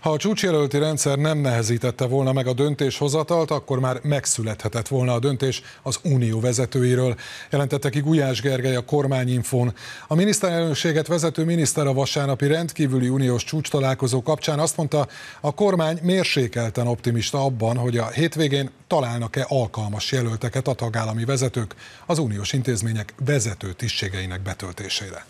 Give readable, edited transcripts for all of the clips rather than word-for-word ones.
Ha a csúcsjelölti rendszer nem nehezítette volna meg a döntéshozatalt, akkor már megszülethetett volna a döntés az unió vezetőiről, jelentette ki Gulyás Gergely a Kormányinfón. A miniszterelnökséget vezető miniszter a vasárnapi rendkívüli uniós csúcstalálkozó kapcsán azt mondta, a kormány mérsékelten optimista abban, hogy a hétvégén találnak-e alkalmas jelölteket a tagállami vezetők az uniós intézmények vezető tisztségeinek betöltésére.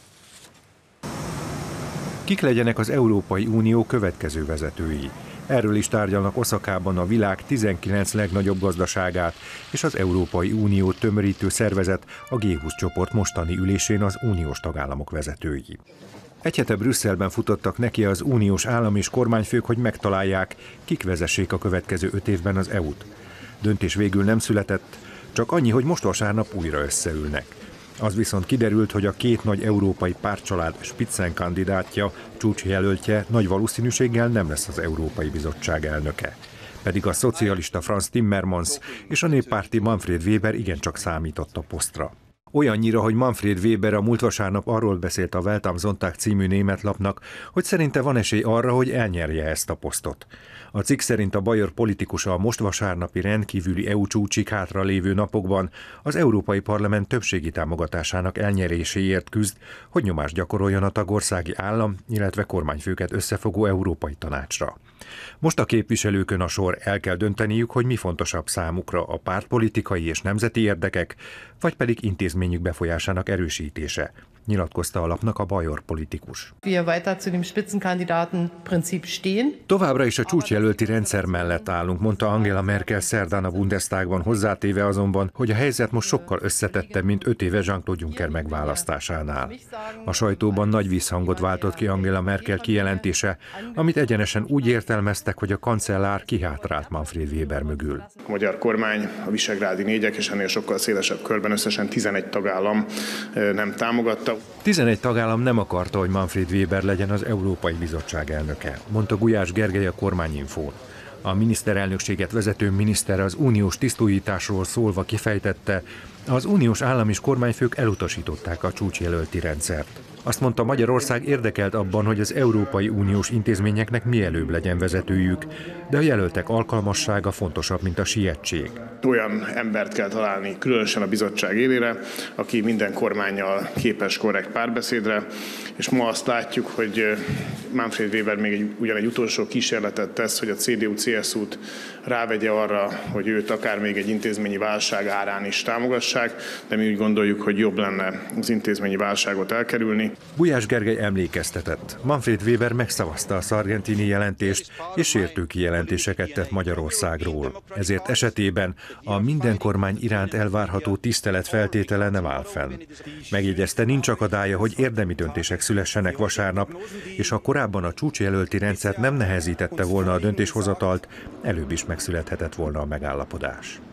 Kik legyenek az Európai Unió következő vezetői? Erről is tárgyalnak Oszakában a világ 19 legnagyobb gazdaságát és az Európai Unió tömörítő szervezet, a G20 csoport mostani ülésén az uniós tagállamok vezetői. Egy hete Brüsszelben futottak neki az uniós állam és kormányfők, hogy megtalálják, kik vezessék a következő 5 évben az EU-t. Döntés végül nem született, csak annyi, hogy most vasárnap újra összeülnek. Az viszont kiderült, hogy a két nagy európai pártcsalád spitzenkandidátja, csúcsjelöltje nagy valószínűséggel nem lesz az Európai Bizottság elnöke. Pedig a szocialista Franz Timmermans és a néppárti Manfred Weber igencsak számított a posztra. Olyannyira, hogy Manfred Weber a múlt vasárnap arról beszélt a Welt am Sonntag című német lapnak, hogy szerinte van esély arra, hogy elnyerje ezt a posztot. A cikk szerint a bajor politikus a most vasárnapi rendkívüli EU csúcsig hátra lévő napokban az Európai Parlament többségi támogatásának elnyeréséért küzd, hogy nyomást gyakoroljon a tagországi állam, illetve kormányfőket összefogó Európai Tanácsra. Most a képviselőkön a sor, el kell dönteniük, hogy mi fontosabb számukra, a pártpolitikai és nemzeti érdekek, vagy pedig intézményük befolyásának erősítése, nyilatkozta a lapnak a bajor politikus. Továbbra is a csúcsjelölti rendszer mellett állunk, mondta Angela Merkel szerdán a Bundestagban, hozzátéve azonban, hogy a helyzet most sokkal összetettebb, mint 5 éve Jean-Claude Juncker megválasztásánál. A sajtóban nagy visszhangot váltott ki Angela Merkel kijelentése, amit egyenesen úgy értelmeztek, hogy a kancellár kihátrált Manfred Weber mögül. A magyar kormány, a visegrádi négyek és ennél sokkal szélesebb körben összesen 11 tagállam nem támogatta. 11 tagállam nem akarta, hogy Manfred Weber legyen az Európai Bizottság elnöke, mondta Gulyás Gergely a Kormányinfón. A miniszterelnökséget vezető miniszter az uniós tisztújításról szólva kifejtette, az uniós állam és kormányfők elutasították a csúcsjelölti rendszert. Azt mondta, Magyarország érdekelt abban, hogy az Európai Uniós intézményeknek mielőbb legyen vezetőjük, de a jelöltek alkalmassága fontosabb, mint a sietség. Olyan embert kell találni, különösen a bizottság élére, aki minden kormánnyal képes korrekt párbeszédre, és ma azt látjuk, hogy Manfred Weber még ugyan egy utolsó kísérletet tesz, hogy a CDU-CSU-t rávegye arra, hogy őt akár még egy intézményi válság árán is támogassák, de mi úgy gondoljuk, hogy jobb lenne az intézményi válságot elkerülni. Gulyás Gergely emlékeztetett. Manfred Weber megszavazta a Sargentini jelentést, és sértő kijelentéseket tett Magyarországról. Ezért esetében a minden kormány iránt elvárható tisztelet feltétele nem áll fenn. Megjegyezte, nincs akadálya, hogy érdemi döntések szülessenek vasárnap, és ha korábban a csúcsjelölti rendszert nem nehezítette volna a döntéshozatalt, előbb is megszülethetett volna a megállapodás.